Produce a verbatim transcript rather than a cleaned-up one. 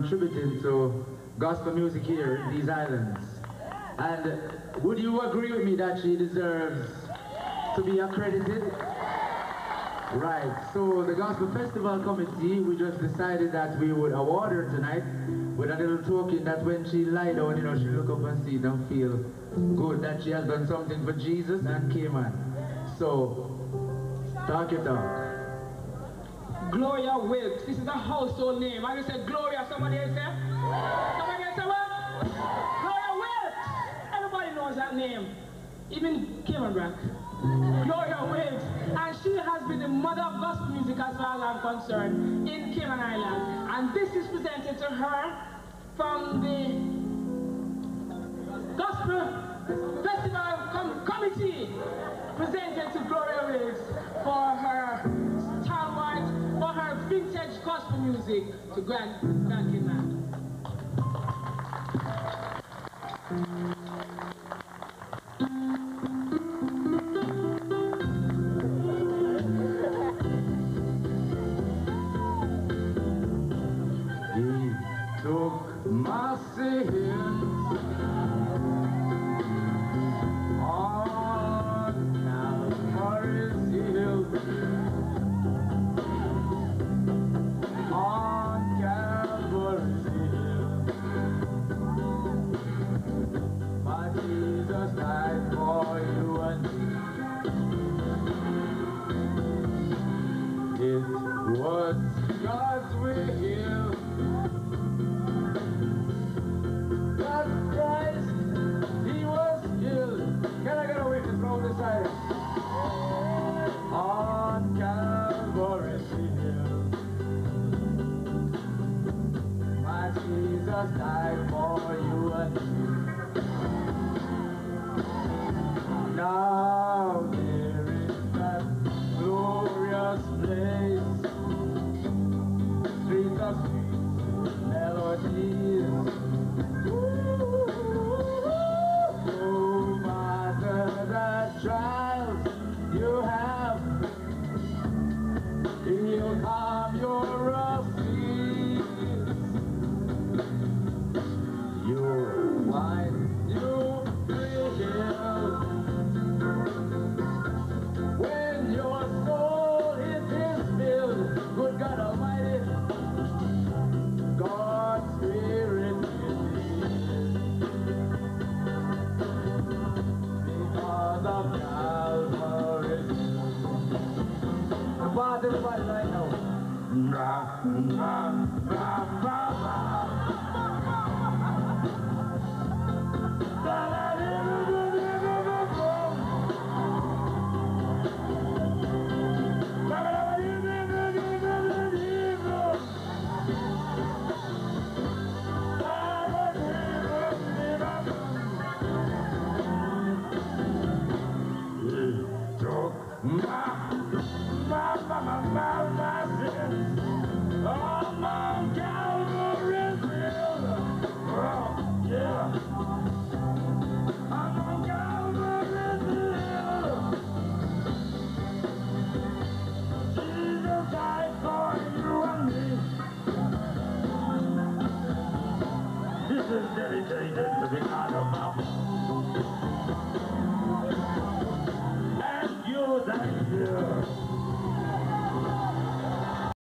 contributing to gospel music here in these islands. And would you agree with me that she deserves to be accredited? Right, so the Gospel Festival Committee, we just decided that we would award her tonight with a little token that when she lie down, you know, she look up and see it and feel good that she has done something for Jesus and Cayman. So, talk your talk. Gloria Wilkes. This is a household name. I just said Gloria. Somebody else say? Somebody else say what? Gloria Wilkes. Everybody knows that name. Even Cayman Brack. Gloria Wilkes. And she has been the mother of gospel music as far as I'm concerned in Cayman Island. And this is presented to her from the Gospel Festival Com Committee. Presented to Gloria Wilkes for her stalwart, for her vintage gospel music to Grand, Grand Cayman. He took my sins on Calvary's hill. On Calvary's hill, my Jesus died for you and me. It was God's will that Christ, he was killed. Can I get a witness from the side? On Calvary's hill, my Jesus died for you and me. Now